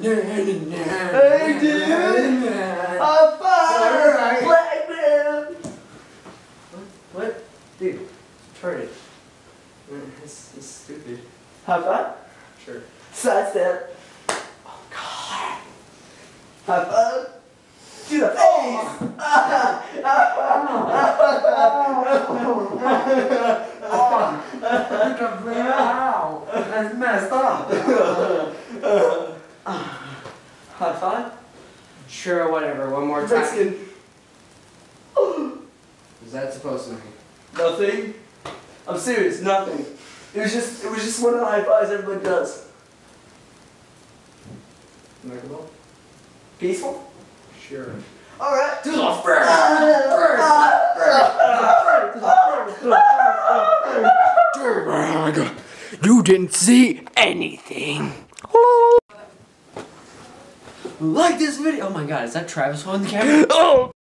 Hey, dude! High five! Black man! What? Dude, turn it. It's stupid. High five? Sure. Side step. Oh, God. High five. To the face! Wow, that's messed up. High five? Sure, whatever. One more time. Mexican. Is that supposed to mean? Nothing. I'm serious, nothing. It was just one of the high fives everybody does. Amicable? Peaceful? Sure. Alright. To the first. You didn't see anything. Like this video. Oh my god, is that Travis holding the camera? Oh!